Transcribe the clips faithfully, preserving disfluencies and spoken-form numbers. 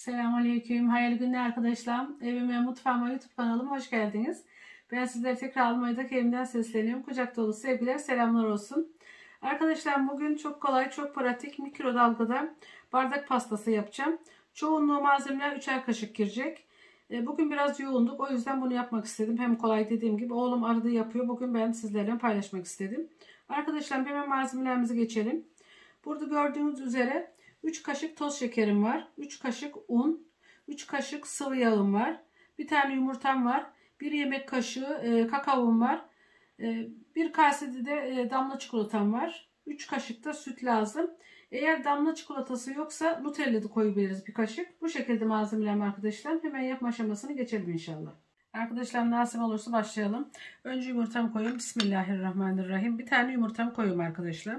Selamünaleyküm. Hayırlı günler arkadaşlar. Evime, mutfağıma, YouTube kanalıma hoş geldiniz. Ben sizlere tekrar Almanya'daki evimden sesleniyorum. Kucak dolu sevgiler, selamlar olsun. Arkadaşlar bugün çok kolay, çok pratik mikrodalgada bardak pastası yapacağım. Çoğunluğu malzemeler üçer kaşık girecek. Bugün biraz yoğunduk. O yüzden bunu yapmak istedim. Hem kolay dediğim gibi. Oğlum arada yapıyor. Bugün ben sizlerle paylaşmak istedim. Arkadaşlar hemen malzemelerimize geçelim. Burada gördüğünüz üzere üç kaşık toz şekerim var. üç kaşık un. üç kaşık sıvı yağım var. Bir tane yumurtam var. bir yemek kaşığı e, kakaom var. E, bir kasede de e, damla çikolatam var. üç kaşık da süt lazım. Eğer damla çikolatası yoksa Nutella da koyabiliriz bir kaşık. Bu şekilde malzemelerim arkadaşlar. Hemen yapma aşamasını geçelim inşallah. Arkadaşlar nasip olursa başlayalım. Önce yumurtamı koyuyorum. Bismillahirrahmanirrahim. Bir tane yumurtamı koyuyorum arkadaşlar.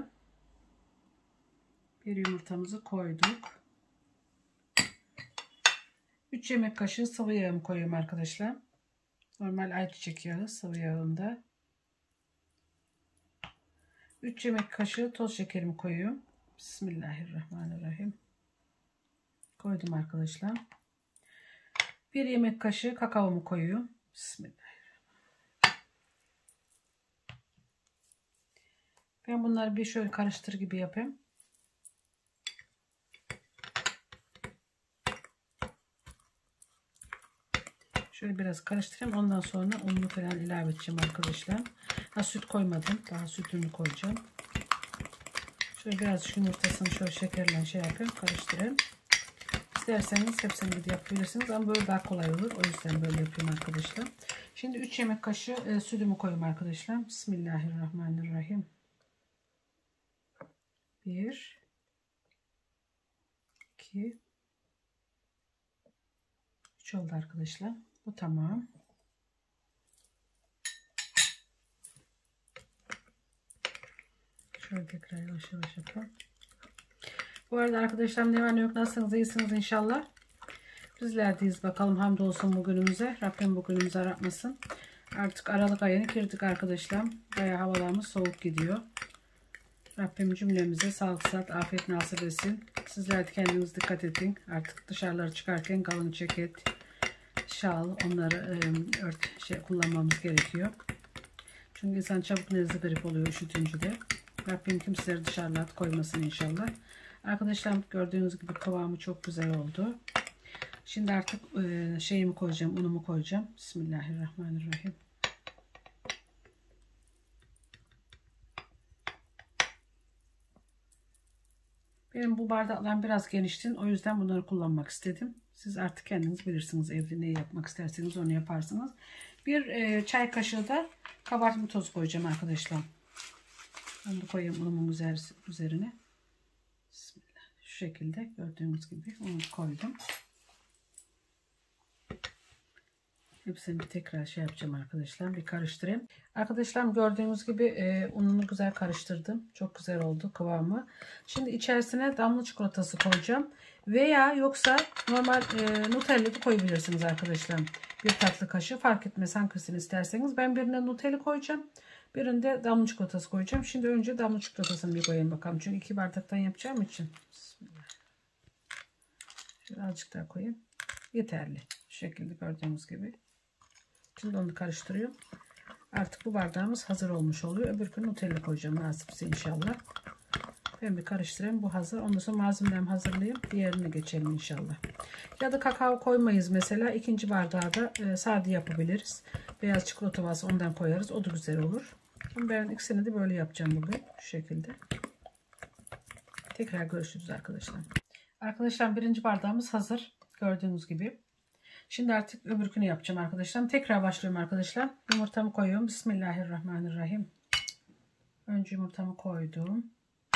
Bir yumurtamızı koyduk. üç yemek kaşığı sıvı yağımı koyuyorum arkadaşlar. Normal ayçiçek yağı sıvı yağında. üç yemek kaşığı toz şekerimi koyuyorum. Bismillahirrahmanirrahim. Koydum arkadaşlar. bir yemek kaşığı kakaomu koyuyorum. Bismillahirrahmanirrahim. Ben bunları bir şöyle karıştır gibi yapayım. Şöyle biraz karıştırayım. Ondan sonra ununu falan ilave edeceğim arkadaşlar. Ha, süt koymadım. Daha sütünü koyacağım. Şöyle biraz yumurtasını şöyle şekerle şey yapayım. Karıştırayım. İsterseniz hepsini de yapabilirsiniz. Ama böyle daha kolay olur. O yüzden böyle yapıyorum arkadaşlar. Şimdi üç yemek kaşığı e, sütümü koyayım arkadaşlar. Bismillahirrahmanirrahim. bir iki üç oldu arkadaşlar. Bu tamam. Şöyle tekrar yavaş yavaş yapalım. Bu arada arkadaşlar ne var ne yok, nasılsınız, iyisiniz inşallah. Bizler deyiz bakalım, hamdolsun bugünümüze. Rabbim bugünümüzü aratmasın. Artık Aralık ayını girdik arkadaşlar. Bayağı havalarımız soğuk gidiyor. Rabbim cümlemize sağlık, sıhhat, afiyet nasip etsin. Sizler de kendinize dikkat edin. Artık dışarılara çıkarken kalın ceket, şal, onları e, ört şey kullanmamız gerekiyor. Çünkü insan çabuk nezle grip oluyor üşütünce de. Rabbim kimseleri dışarıda koymasın inşallah. Arkadaşlar gördüğünüz gibi kıvamı çok güzel oldu. Şimdi artık e, şeyimi koyacağım, unumu koyacağım. Bismillahirrahmanirrahim. Benim bu bardaklarım biraz genişti. O yüzden bunları kullanmak istedim. Siz artık kendiniz bilirsiniz, evde ne yapmak isterseniz onu yaparsınız. Bir e, çay kaşığı da kabartma tozu koyacağım arkadaşlar. Onu da koyayım unumun üzerine. Bismillah. Şu şekilde gördüğünüz gibi onu koydum. Hepsini bir tekrar şey yapacağım arkadaşlar. Bir karıştırayım. Arkadaşlar gördüğünüz gibi e, ununu güzel karıştırdım. Çok güzel oldu kıvamı. Şimdi içerisine damla çikolatası koyacağım. Veya yoksa normal e, Nutella da koyabilirsiniz arkadaşlar. Bir tatlı kaşığı fark etmez hangisini isterseniz. Ben birine Nutella koyacağım. Birinde damla çikolatası koyacağım. Şimdi önce damla çikolatasını bir koyayım bakalım. Çünkü iki bardaktan yapacağım için. Bismillah. Şöyle azıcık daha koyayım. Yeterli. Şu şekilde gördüğünüz gibi. Şimdi onu karıştırıyorum. Artık bu bardağımız hazır olmuş oluyor. Öbür gün Nutella koyacağım nasipse inşallah. Ben bir karıştırayım. Bu hazır. Ondan sonra malzemelerimi hazırlayayım. Diğerine geçelim inşallah. Ya da kakao koymayız mesela. İkinci bardağı da e, sade yapabiliriz. Beyaz çikolata varsa ondan koyarız. O da güzel olur. Ben ikisini de böyle yapacağım bugün. Şu şekilde. Tekrar görüşürüz arkadaşlar. Arkadaşlar birinci bardağımız hazır. Gördüğünüz gibi. Şimdi artık öbürkünü yapacağım arkadaşlar. Tekrar başlıyorum arkadaşlar. Yumurtamı koyuyorum. Bismillahirrahmanirrahim. Önce yumurtamı koydum.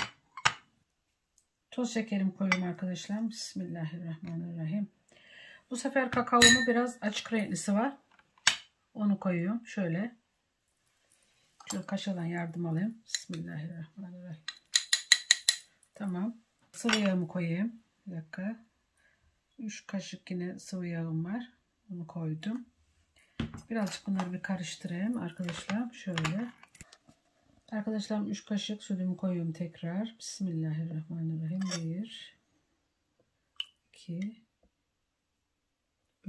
Toz şekerimi koyuyorum arkadaşlar. Bismillahirrahmanirrahim. Bu sefer kakaomu biraz açık renklisi var. Onu koyuyorum. Şöyle. Şöyle kaşıkla yardım alayım. Bismillahirrahmanirrahim. Tamam. Sıvı yağımı koyayım. Bir dakika. üç kaşık yine sıvı yağım var. Bunu koydum. Birazcık bunları bir karıştırayım arkadaşlar. Şöyle. Arkadaşlar üç kaşık sütümü koyuyorum tekrar. Bismillahirrahmanirrahim. bir iki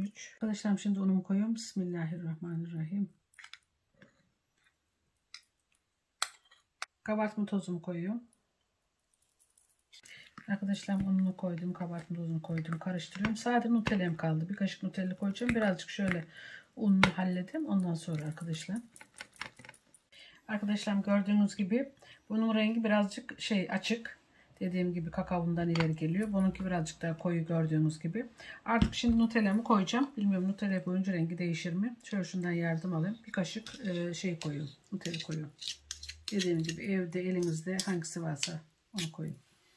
üç. Arkadaşlarım şimdi unumu koyuyorum. Bismillahirrahmanirrahim. Kabartma tozumu koyuyorum. Arkadaşlar ununu koydum. Kabartma tozunu koydum. Karıştırıyorum. Sadece Nutella'm kaldı. Bir kaşık Nutella koyacağım. Birazcık şöyle ununu halledeyim. Ondan sonra arkadaşlar. Arkadaşlar gördüğünüz gibi bunun rengi birazcık şey açık. Dediğim gibi kakaondan ileri geliyor. Bununki birazcık daha koyu gördüğünüz gibi. Artık şimdi Nutella'mı koyacağım. Bilmiyorum Nutella koyunca rengi değişir mi? Şöyle şundan yardım alayım. Bir kaşık şey koyuyorum. Nutella koyuyorum. Dediğim gibi evde elinizde hangisi varsa onu koyun.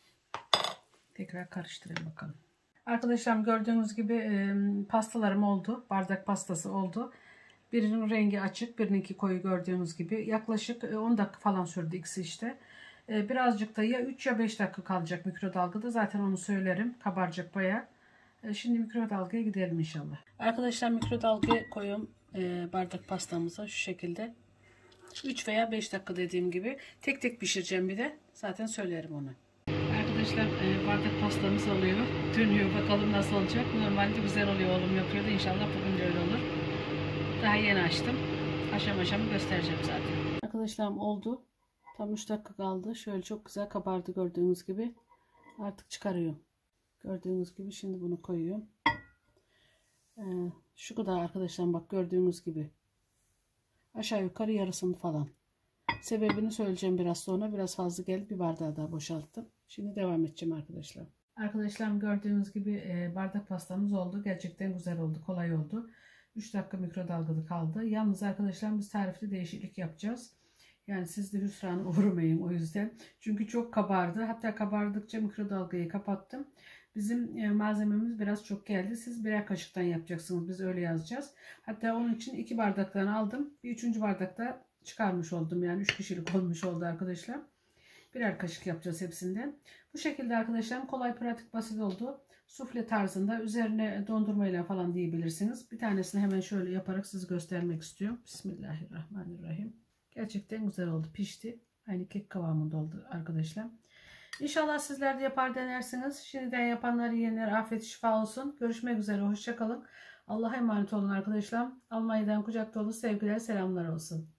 Tekrar karıştırayım bakalım. Arkadaşlar gördüğünüz gibi pastalarım oldu. Bardak pastası oldu. Birinin rengi açık, birininki koyu gördüğünüz gibi. Yaklaşık on dakika falan sürdü ikisi işte. Birazcık da ya üç ya beş dakika kalacak mikrodalgada. Zaten onu söylerim. Kabaracak bayağı. Şimdi mikrodalgaya gidelim inşallah. Arkadaşlar mikrodalgaya koyuyorum bardak pastamıza şu şekilde. üç veya beş dakika dediğim gibi. Tek tek pişireceğim bir de. Zaten söylerim onu. Arkadaşlar bardak pastamız oluyor. Dönüyor. Bakalım nasıl olacak. Normalde güzel oluyor. Oğlum yapıyordu. İnşallah bugün de öyle olur. Daha yeni açtım. Aşama aşama göstereceğim zaten. Arkadaşlarım oldu. Tam üç dakika kaldı. Şöyle çok güzel kabardı gördüğünüz gibi. Artık çıkarıyorum. Gördüğünüz gibi şimdi bunu koyuyorum. Ee, şu kadar arkadaşlar bak gördüğünüz gibi. Aşağı yukarı yarısını falan. Sebebini söyleyeceğim biraz sonra. Biraz fazla geldi. Bir bardağı daha boşalttım. Şimdi devam edeceğim arkadaşlar. Arkadaşlar gördüğünüz gibi e, bardak pastamız oldu. Gerçekten güzel oldu. Kolay oldu. üç dakika mikrodalgada kaldı. Yalnız arkadaşlar biz tarifte değişiklik yapacağız. Yani siz de hüsrana uğramayın o yüzden. Çünkü çok kabardı. Hatta kabardıkça mikrodalgayı kapattım. Bizim e, malzememiz biraz çok geldi. Siz birer kaşıktan yapacaksınız. Biz öyle yazacağız. Hatta onun için iki bardaktan aldım. Bir üçüncü bardakta çıkarmış oldum. Yani üç kişilik olmuş oldu arkadaşlar. Birer kaşık yapacağız hepsinden. Bu şekilde arkadaşlar kolay, pratik, basit oldu. Sufle tarzında üzerine dondurmayla falan diyebilirsiniz. Bir tanesini hemen şöyle yaparak size göstermek istiyorum. Bismillahirrahmanirrahim. Gerçekten güzel oldu. Pişti. Aynı kek kıvamında oldu arkadaşlar. İnşallah sizler de yapar denersiniz. Şimdiden yapanlar yiyenler afiyet şifa olsun. Görüşmek üzere. Hoşça kalın. Allah'a emanet olun arkadaşlar. Almanya'dan kucak dolu sevgiler, selamlar olsun.